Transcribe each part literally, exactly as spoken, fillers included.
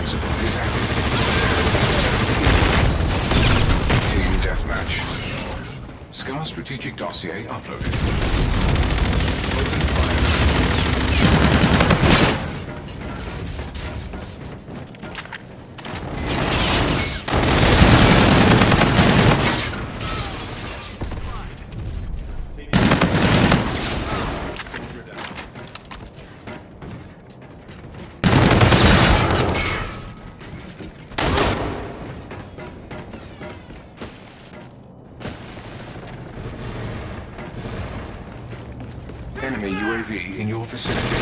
principle is active. Team deathmatch. Scar strategic dossier uploaded. Open fire. Enemy U A V in your vicinity.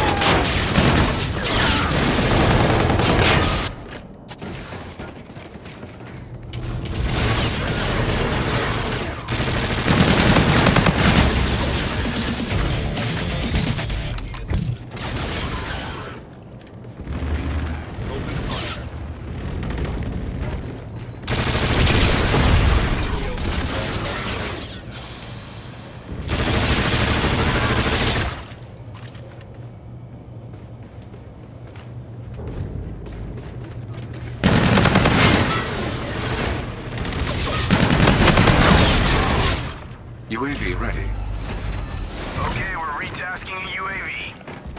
U A V ready. Okay, we're retasking a U A V.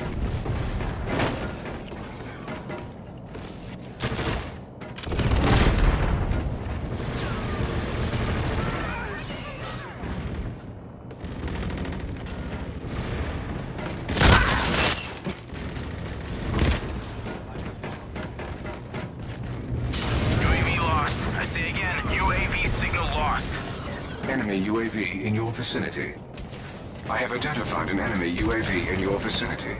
U A V lost. I say again, U A V signal lost. Enemy U A V in your vicinity. I have identified an enemy U A V in your vicinity.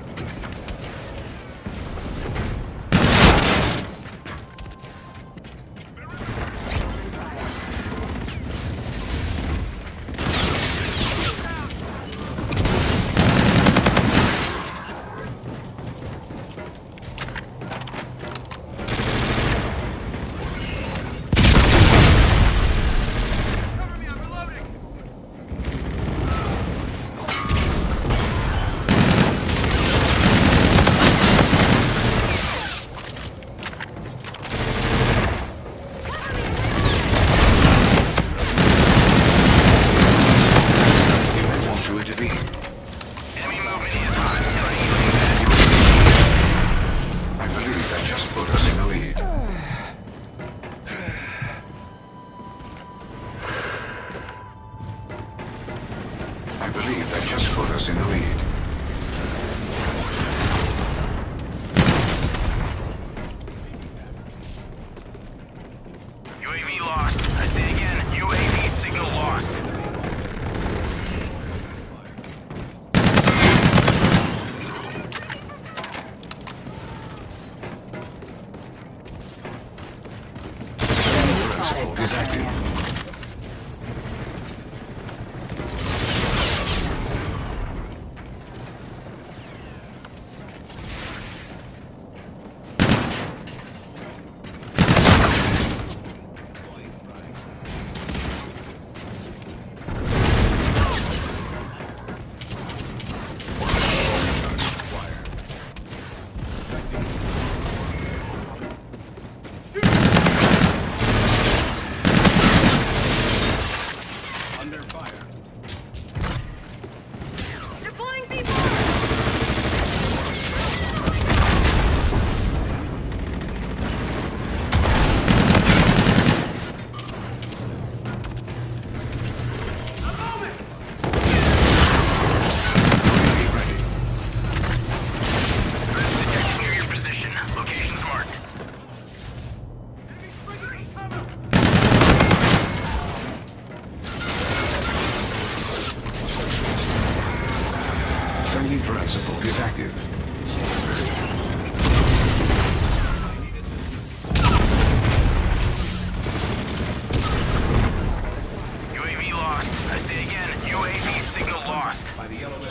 I believe that just put us in the lead. U A V lost. I say again, U A V signal lost. Transport is active. Friendly drone support is active. U A V lost. I say again, U A V signal lost. By the elevator.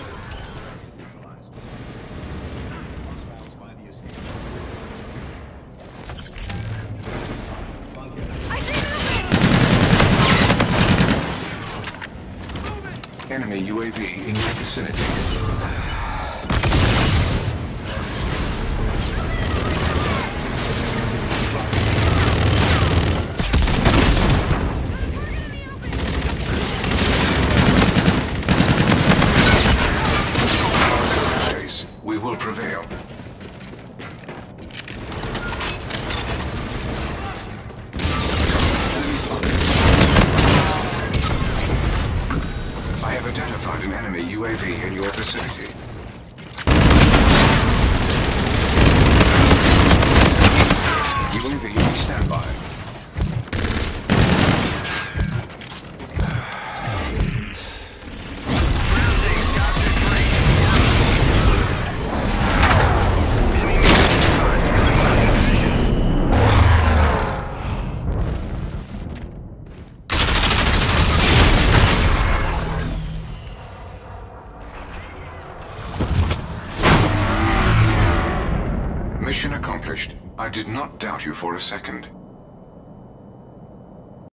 Enemy U A V in your vicinity. enemy U A V in your vicinity. U A V on standby. Mission accomplished. I did not doubt you for a second.